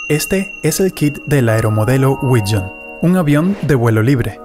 Este es el kit del aeromodelo Widgeon, un avión de vuelo libre.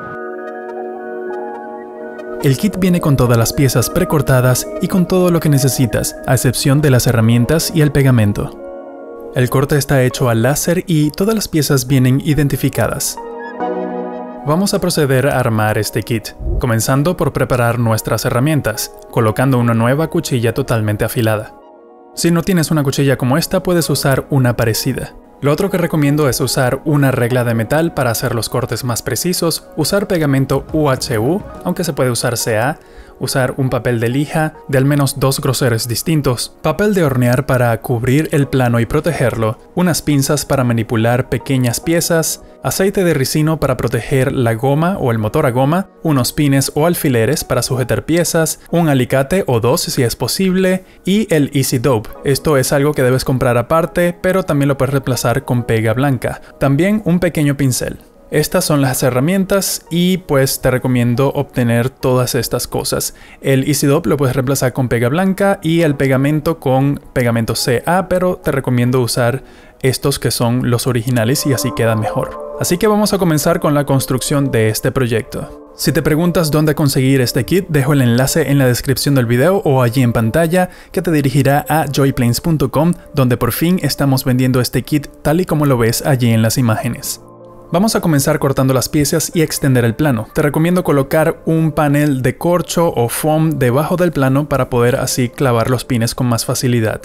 El kit viene con todas las piezas precortadas y con todo lo que necesitas, a excepción de las herramientas y el pegamento. El corte está hecho al láser y todas las piezas vienen identificadas. Vamos a proceder a armar este kit, comenzando por preparar nuestras herramientas, colocando una nueva cuchilla totalmente afilada. Si no tienes una cuchilla como esta, puedes usar una parecida. Lo otro que recomiendo es usar una regla de metal para hacer los cortes más precisos, usar pegamento UHU, aunque se puede usar CA, usar un papel de lija de al menos 2 grosores distintos, papel de hornear para cubrir el plano y protegerlo, unas pinzas para manipular pequeñas piezas, aceite de ricino para proteger la goma o el motor a goma, unos pines o alfileres para sujetar piezas, un alicate o 2 si es posible, y el Easy Dope. Esto es algo que debes comprar aparte, pero también lo puedes reemplazar con pega blanca. También un pequeño pincel. Estas son las herramientas y pues te recomiendo obtener todas estas cosas. El Easy Dope lo puedes reemplazar con pega blanca y el pegamento con pegamento CA, pero te recomiendo usar estos que son los originales y así queda mejor. Así que vamos a comenzar con la construcción de este proyecto. Si te preguntas dónde conseguir este kit, dejo el enlace en la descripción del video o allí en pantalla que te dirigirá a joyplanes.com, donde por fin estamos vendiendo este kit tal y como lo ves allí en las imágenes. Vamos a comenzar cortando las piezas y extender el plano. Te recomiendo colocar un panel de corcho o foam debajo del plano para poder así clavar los pines con más facilidad.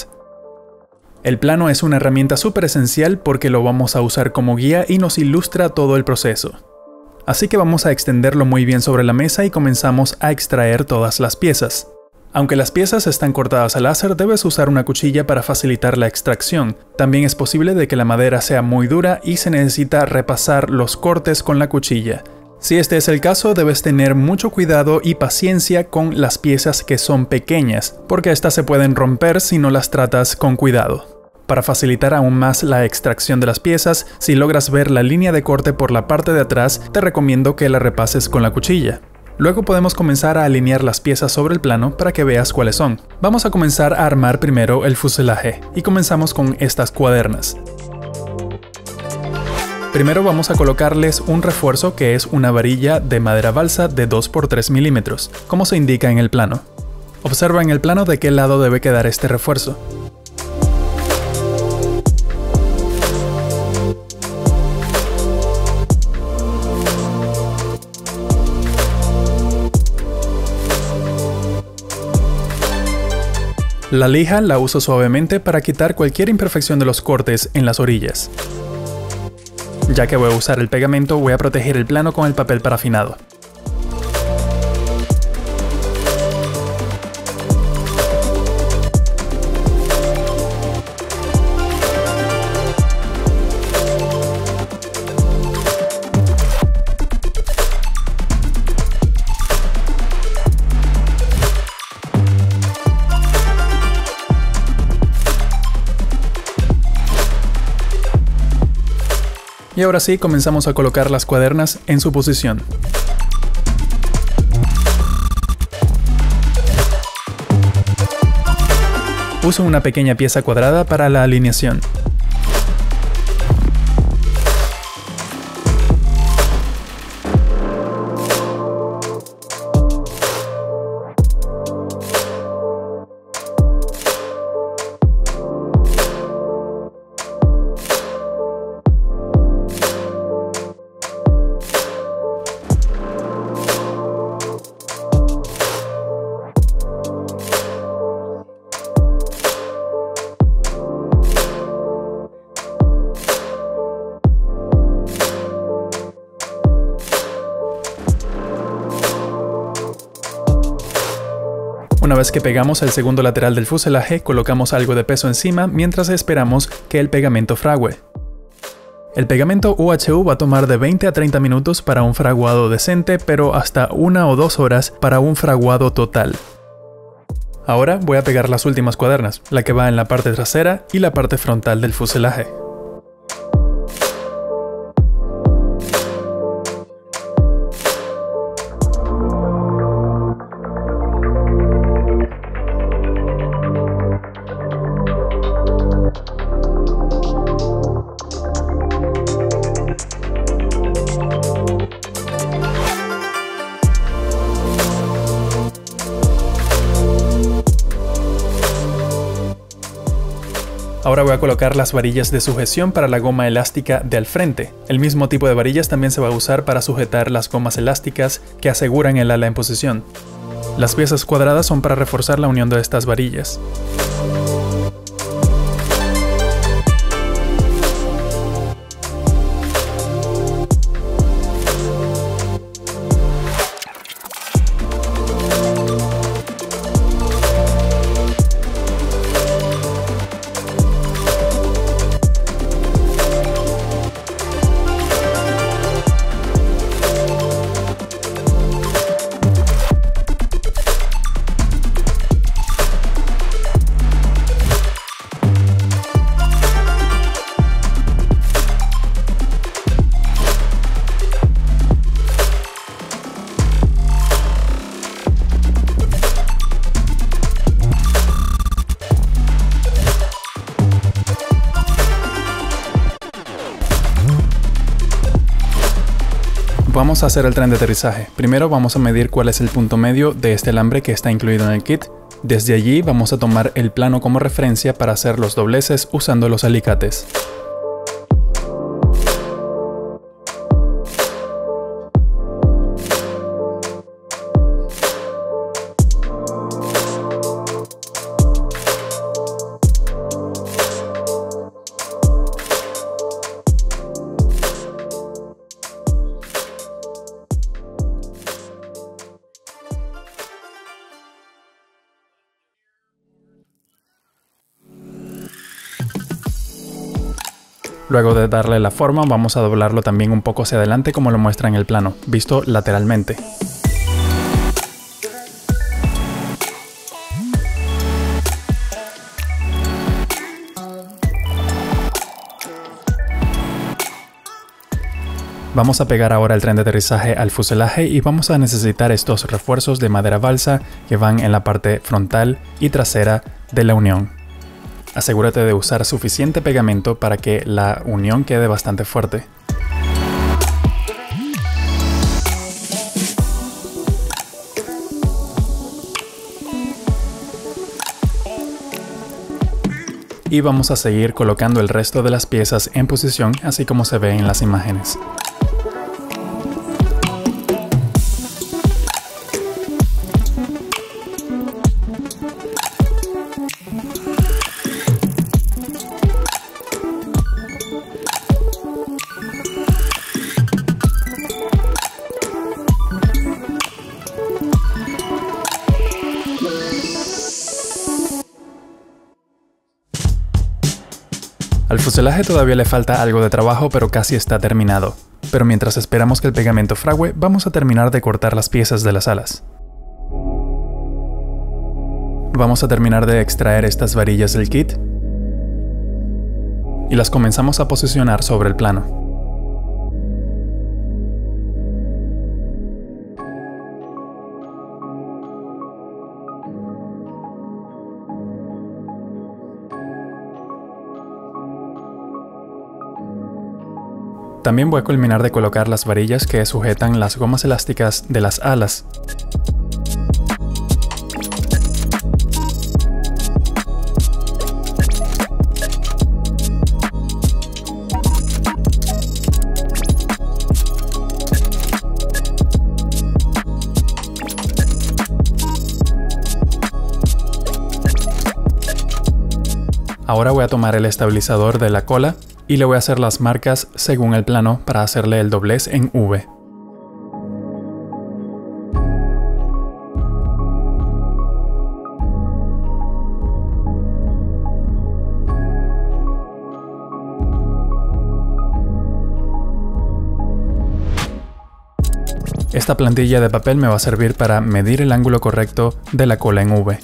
El plano es una herramienta súper esencial porque lo vamos a usar como guía y nos ilustra todo el proceso. Así que vamos a extenderlo muy bien sobre la mesa y comenzamos a extraer todas las piezas. Aunque las piezas están cortadas a láser, debes usar una cuchilla para facilitar la extracción. También es posible de que la madera sea muy dura y se necesita repasar los cortes con la cuchilla. Si este es el caso, debes tener mucho cuidado y paciencia con las piezas que son pequeñas, porque estas se pueden romper si no las tratas con cuidado. Para facilitar aún más la extracción de las piezas, si logras ver la línea de corte por la parte de atrás, te recomiendo que la repases con la cuchilla. Luego podemos comenzar a alinear las piezas sobre el plano para que veas cuáles son. Vamos a comenzar a armar primero el fuselaje y comenzamos con estas cuadernas. Primero vamos a colocarles un refuerzo que es una varilla de madera balsa de 2 por 3 milímetros, como se indica en el plano. Observa en el plano de qué lado debe quedar este refuerzo. La lija la uso suavemente para quitar cualquier imperfección de los cortes en las orillas. Ya que voy a usar el pegamento, voy a proteger el plano con el papel parafinado. Y ahora sí, comenzamos a colocar las cuadernas en su posición. Uso una pequeña pieza cuadrada para la alineación. Una vez que pegamos el segundo lateral del fuselaje, colocamos algo de peso encima mientras esperamos que el pegamento fragüe. El pegamento UHU va a tomar de 20 a 30 minutos para un fraguado decente, pero hasta 1 o 2 horas para un fraguado total. Ahora voy a pegar las últimas cuadernas, la que va en la parte trasera y la parte frontal del fuselaje. Ahora voy a colocar las varillas de sujeción para la goma elástica de al frente. El mismo tipo de varillas también se va a usar para sujetar las gomas elásticas que aseguran el ala en posición. Las piezas cuadradas son para reforzar la unión de estas varillas. Vamos a hacer el tren de aterrizaje. Primero vamos a medir cuál es el punto medio de este alambre que está incluido en el kit. Desde allí vamos a tomar el plano como referencia para hacer los dobleces usando los alicates. Luego de darle la forma, vamos a doblarlo también un poco hacia adelante como lo muestra en el plano, visto lateralmente. Vamos a pegar ahora el tren de aterrizaje al fuselaje y vamos a necesitar estos refuerzos de madera balsa que van en la parte frontal y trasera de la unión. Asegúrate de usar suficiente pegamento para que la unión quede bastante fuerte. Y vamos a seguir colocando el resto de las piezas en posición, así como se ve en las imágenes. Al fuselaje todavía le falta algo de trabajo, pero casi está terminado. Pero mientras esperamos que el pegamento fragüe, vamos a terminar de cortar las piezas de las alas. Vamos a terminar de extraer estas varillas del kit y las comenzamos a posicionar sobre el plano. También voy a culminar de colocar las varillas que sujetan las gomas elásticas de las alas. Ahora voy a tomar el estabilizador de la cola y le voy a hacer las marcas según el plano para hacerle el doblez en V. Esta plantilla de papel me va a servir para medir el ángulo correcto de la cola en V.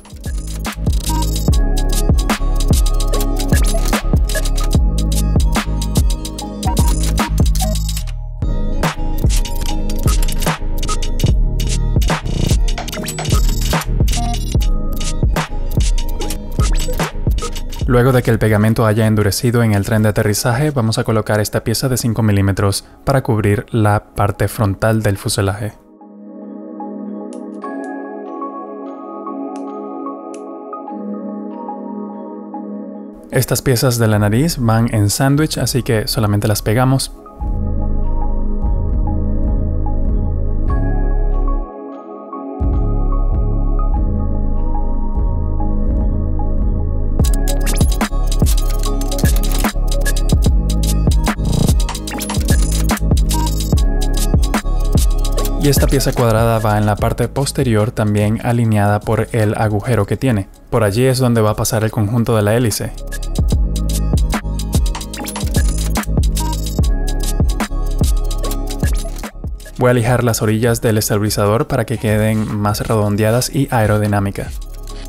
Luego de que el pegamento haya endurecido en el tren de aterrizaje, vamos a colocar esta pieza de 5 milímetros para cubrir la parte frontal del fuselaje. Estas piezas de la nariz van en sándwich, así que solamente las pegamos. Y esta pieza cuadrada va en la parte posterior, también alineada por el agujero que tiene. Por allí es donde va a pasar el conjunto de la hélice. Voy a lijar las orillas del estabilizador para que queden más redondeadas y aerodinámicas.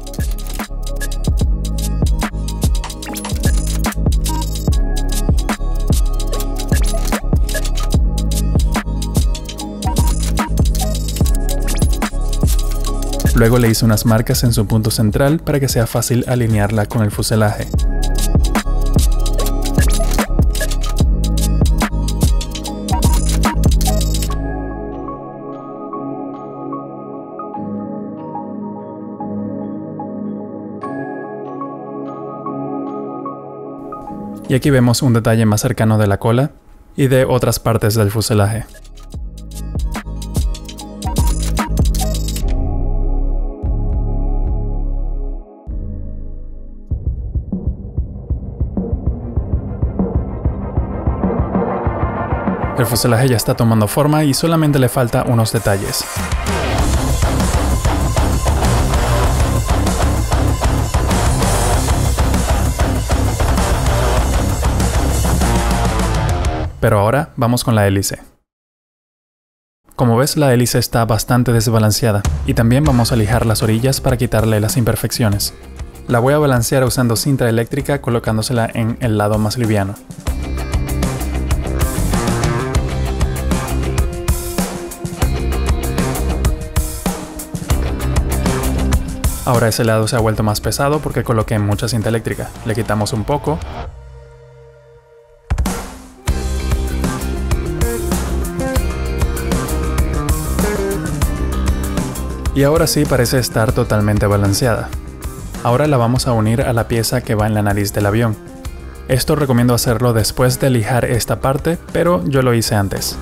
Luego le hice unas marcas en su punto central para que sea fácil alinearla con el fuselaje. Y aquí vemos un detalle más cercano de la cola y de otras partes del fuselaje. El fuselaje ya está tomando forma y solamente le falta unos detalles. Pero ahora vamos con la hélice. Como ves, la hélice está bastante desbalanceada y también vamos a lijar las orillas para quitarle las imperfecciones. La voy a balancear usando cinta eléctrica colocándosela en el lado más liviano. Ahora ese lado se ha vuelto más pesado porque coloqué mucha cinta eléctrica. Le quitamos un poco. Y ahora sí parece estar totalmente balanceada. Ahora la vamos a unir a la pieza que va en la nariz del avión. Esto recomiendo hacerlo después de lijar esta parte, pero yo lo hice antes.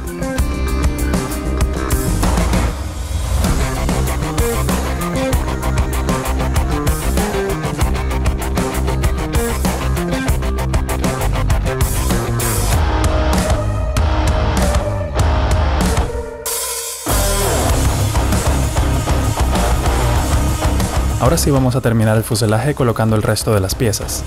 Ahora sí vamos a terminar el fuselaje colocando el resto de las piezas.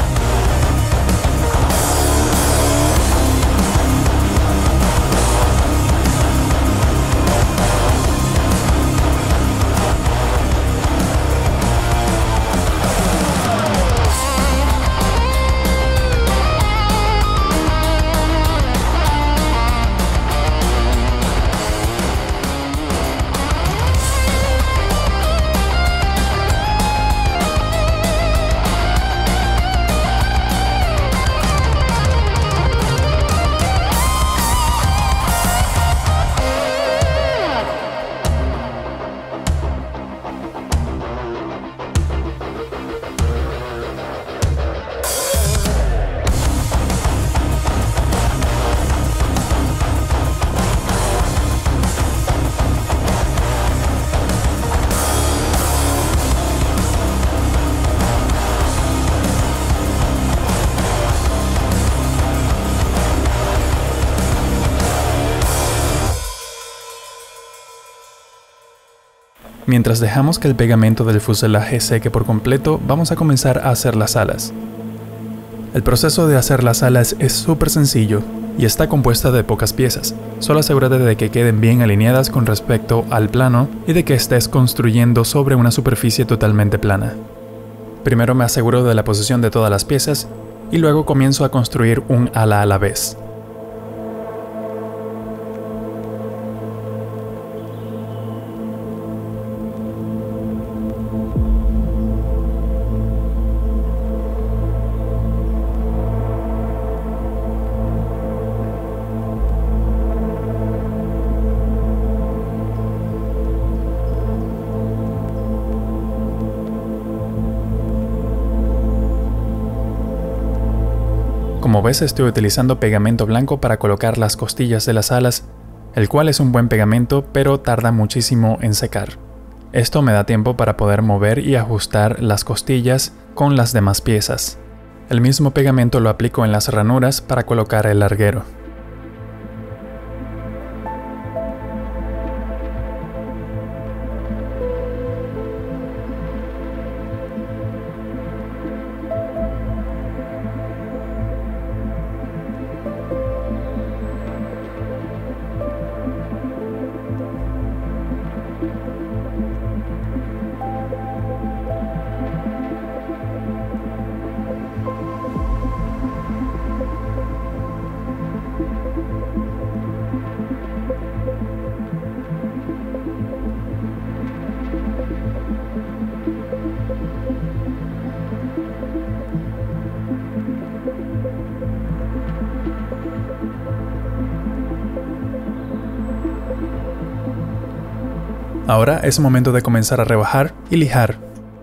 Mientras dejamos que el pegamento del fuselaje seque por completo, vamos a comenzar a hacer las alas. El proceso de hacer las alas es súper sencillo y está compuesta de pocas piezas. Solo asegúrate de que queden bien alineadas con respecto al plano y de que estés construyendo sobre una superficie totalmente plana. Primero me aseguro de la posición de todas las piezas y luego comienzo a construir un ala a la vez. Como ves, estoy utilizando pegamento blanco para colocar las costillas de las alas, el cual es un buen pegamento, pero tarda muchísimo en secar. Esto me da tiempo para poder mover y ajustar las costillas con las demás piezas. El mismo pegamento lo aplico en las ranuras para colocar el larguero. Ahora es momento de comenzar a rebajar y lijar.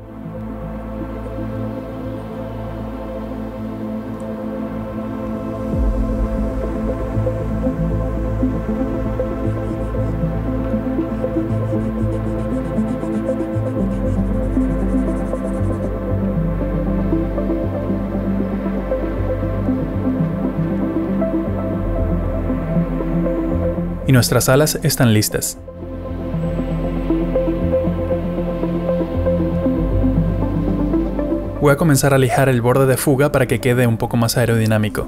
Y nuestras alas están listas. Voy a comenzar a lijar el borde de fuga para que quede un poco más aerodinámico.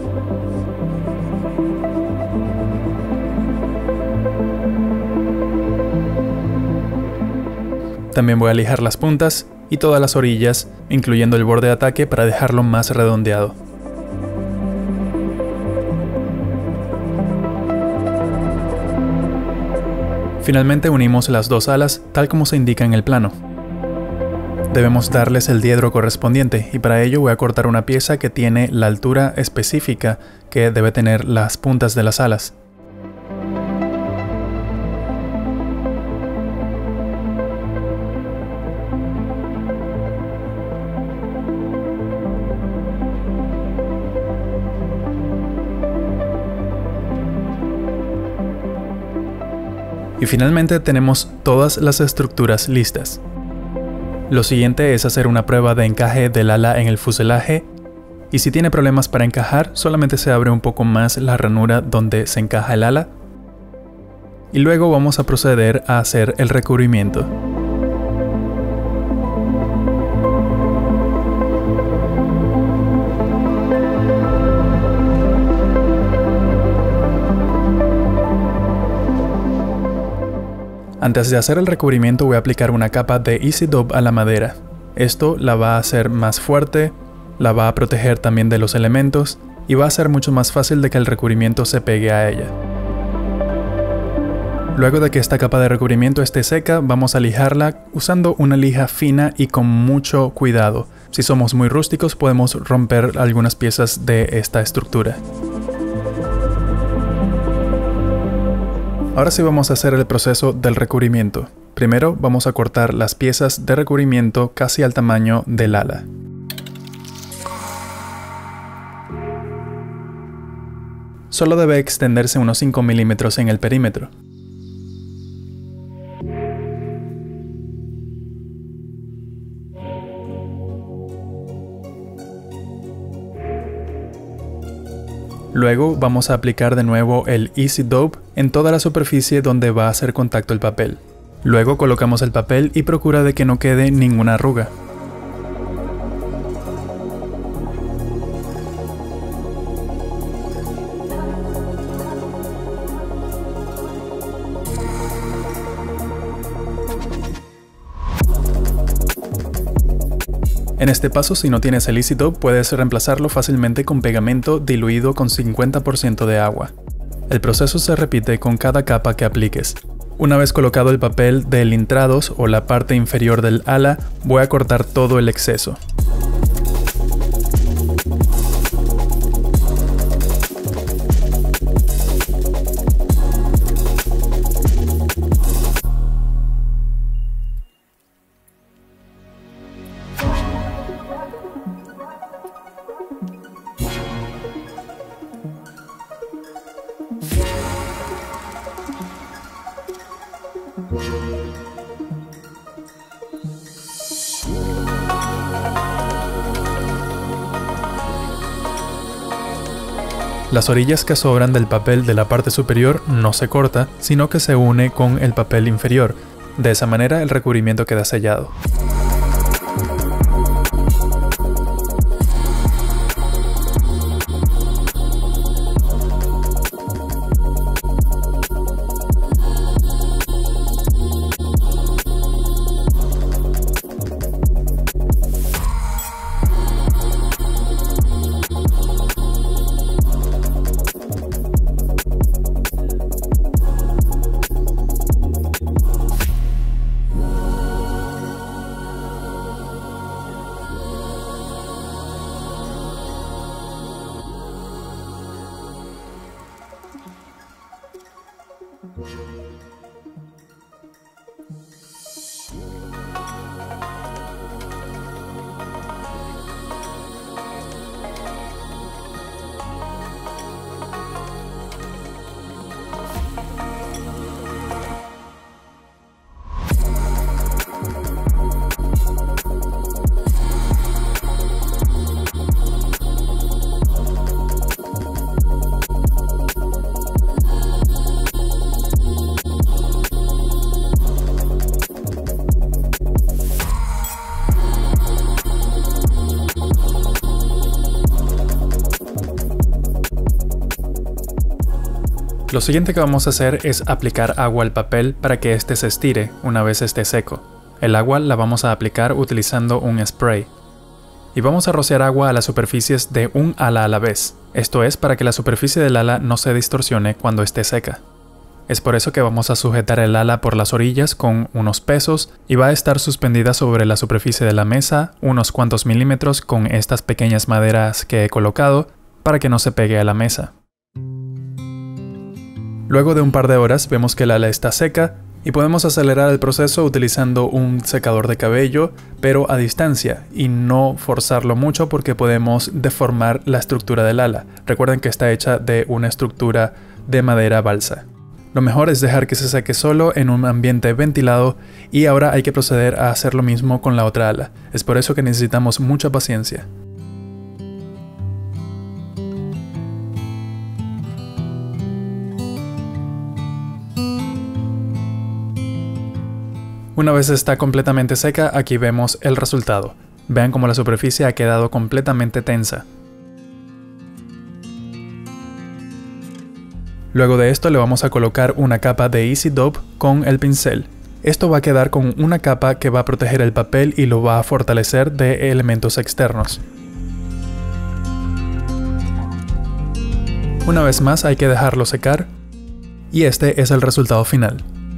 También voy a lijar las puntas y todas las orillas, incluyendo el borde de ataque para dejarlo más redondeado. Finalmente unimos las dos alas tal como se indica en el plano. Debemos darles el diedro correspondiente y para ello voy a cortar una pieza que tiene la altura específica que debe tener las puntas de las alas. Y finalmente tenemos todas las estructuras listas. Lo siguiente es hacer una prueba de encaje del ala en el fuselaje, y si tiene problemas para encajar, solamente se abre un poco más la ranura donde se encaja el ala. Y luego vamos a proceder a hacer el recubrimiento. Antes de hacer el recubrimiento voy a aplicar una capa de Easy Dub a la madera. Esto la va a hacer más fuerte, la va a proteger también de los elementos y va a ser mucho más fácil de que el recubrimiento se pegue a ella. Luego de que esta capa de recubrimiento esté seca, vamos a lijarla usando una lija fina y con mucho cuidado. Si somos muy rústicos podemos romper algunas piezas de esta estructura. Ahora sí vamos a hacer el proceso del recubrimiento. Primero vamos a cortar las piezas de recubrimiento casi al tamaño del ala. Solo debe extenderse unos 5 milímetros en el perímetro. Luego vamos a aplicar de nuevo el Easy Dub en toda la superficie donde va a hacer contacto el papel. Luego colocamos el papel y procura de que no quede ninguna arruga. En este paso, si no tienes el Easy Dub, puedes reemplazarlo fácilmente con pegamento diluido con 50% de agua. El proceso se repite con cada capa que apliques. Una vez colocado el papel del intrados o la parte inferior del ala, voy a cortar todo el exceso. Las orillas que sobran del papel de la parte superior no se corta, sino que se une con el papel inferior. De esa manera el recubrimiento queda sellado. Lo siguiente que vamos a hacer es aplicar agua al papel para que éste se estire una vez esté seco. El agua la vamos a aplicar utilizando un spray. Y vamos a rociar agua a las superficies de un ala a la vez. Esto es para que la superficie del ala no se distorsione cuando esté seca. Es por eso que vamos a sujetar el ala por las orillas con unos pesos y va a estar suspendida sobre la superficie de la mesa unos cuantos milímetros con estas pequeñas maderas que he colocado para que no se pegue a la mesa. Luego de un par de horas vemos que el ala está seca y podemos acelerar el proceso utilizando un secador de cabello, pero a distancia y no forzarlo mucho porque podemos deformar la estructura del ala. Recuerden que está hecha de una estructura de madera balsa. Lo mejor es dejar que se seque solo en un ambiente ventilado y ahora hay que proceder a hacer lo mismo con la otra ala. Es por eso que necesitamos mucha paciencia. Una vez está completamente seca, aquí vemos el resultado. Vean cómo la superficie ha quedado completamente tensa. Luego de esto le vamos a colocar una capa de Easy Dope con el pincel. Esto va a quedar con una capa que va a proteger el papel y lo va a fortalecer de elementos externos. Una vez más hay que dejarlo secar y este es el resultado final.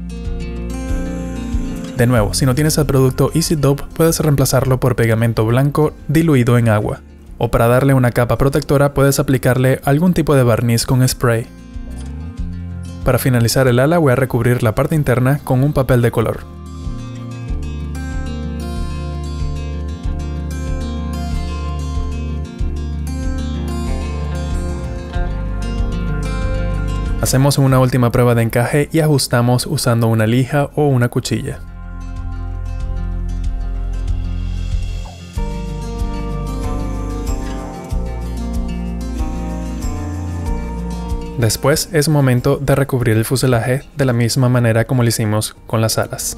De nuevo, si no tienes el producto Easy Dope, puedes reemplazarlo por pegamento blanco diluido en agua. O para darle una capa protectora puedes aplicarle algún tipo de barniz con spray. Para finalizar el ala voy a recubrir la parte interna con un papel de color. Hacemos una última prueba de encaje y ajustamos usando una lija o una cuchilla. Después es momento de recubrir el fuselaje de la misma manera como lo hicimos con las alas.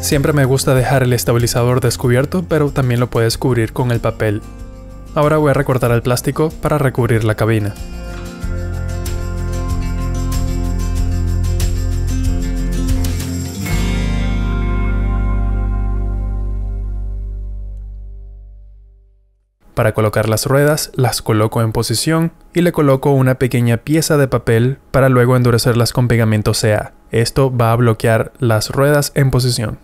Siempre me gusta dejar el estabilizador descubierto, pero también lo puedes cubrir con el papel. Ahora voy a recortar el plástico para recubrir la cabina. Para colocar las ruedas, las coloco en posición y le coloco una pequeña pieza de papel para luego endurecerlas con pegamento CA. Esto va a bloquear las ruedas en posición.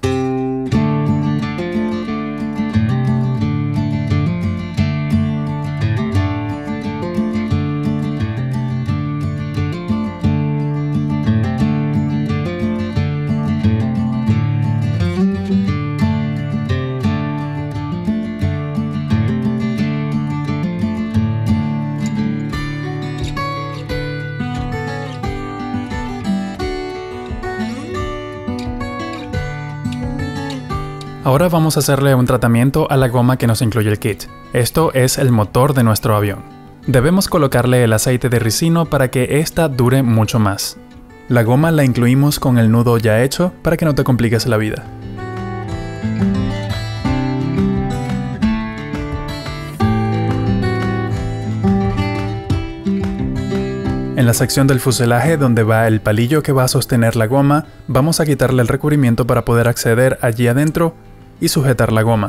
Ahora vamos a hacerle un tratamiento a la goma que nos incluye el kit. Esto es el motor de nuestro avión. Debemos colocarle el aceite de ricino para que ésta dure mucho más. La goma la incluimos con el nudo ya hecho para que no te compliques la vida. En la sección del fuselaje donde va el palillo que va a sostener la goma, vamos a quitarle el recubrimiento para poder acceder allí adentro y sujetar la goma.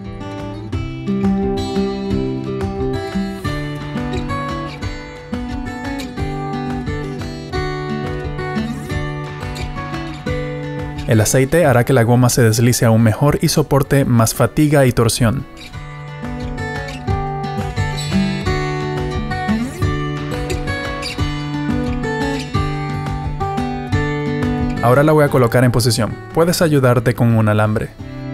El aceite hará que la goma se deslice aún mejor y soporte más fatiga y torsión. Ahora la voy a colocar en posición. Puedes ayudarte con un alambre.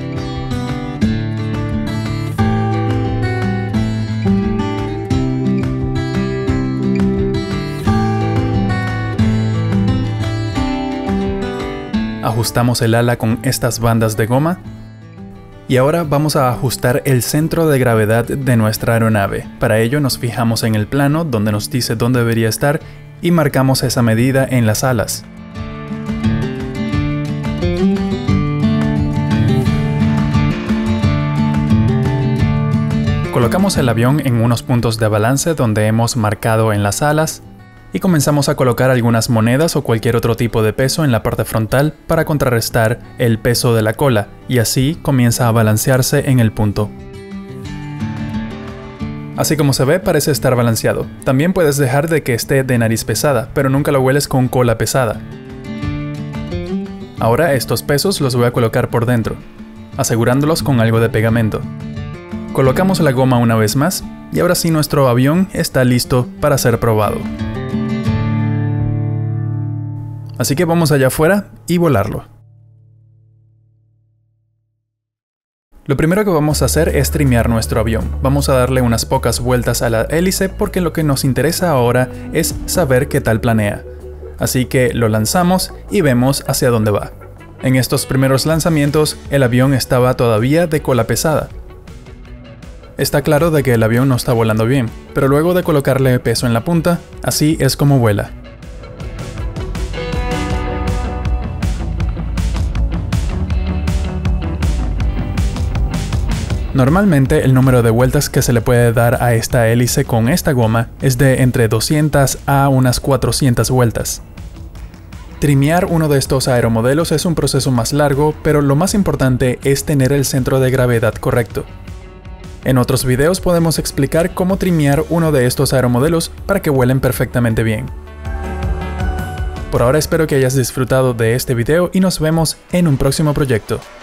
Ajustamos el ala con estas bandas de goma. Y ahora vamos a ajustar el centro de gravedad de nuestra aeronave. Para ello nos fijamos en el plano donde nos dice dónde debería estar y marcamos esa medida en las alas. Colocamos el avión en unos puntos de balance donde hemos marcado en las alas y comenzamos a colocar algunas monedas o cualquier otro tipo de peso en la parte frontal para contrarrestar el peso de la cola y así comienza a balancearse en el punto. Así como se ve, parece estar balanceado. También puedes dejar de que esté de nariz pesada, pero nunca lo hueles con cola pesada. Ahora estos pesos los voy a colocar por dentro, asegurándolos con algo de pegamento. Colocamos la goma una vez más y ahora sí nuestro avión está listo para ser probado. Así que vamos allá afuera y volarlo. Lo primero que vamos a hacer es trimear nuestro avión. Vamos a darle unas pocas vueltas a la hélice porque lo que nos interesa ahora es saber qué tal planea. Así que lo lanzamos y vemos hacia dónde va. En estos primeros lanzamientos el avión estaba todavía de cola pesada. Está claro de que el avión no está volando bien, pero luego de colocarle peso en la punta, así es como vuela. Normalmente el número de vueltas que se le puede dar a esta hélice con esta goma es de entre 200 a unas 400 vueltas. Trimear uno de estos aeromodelos es un proceso más largo, pero lo más importante es tener el centro de gravedad correcto. En otros videos podemos explicar cómo trimear uno de estos aeromodelos para que vuelen perfectamente bien. Por ahora espero que hayas disfrutado de este video y nos vemos en un próximo proyecto.